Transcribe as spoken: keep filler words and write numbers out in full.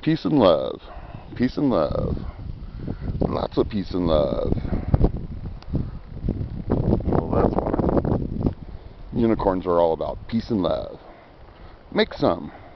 Peace and love. Peace and love. Lots of peace and love. Well, that's what unicorns are all about. Peace and love. Make some.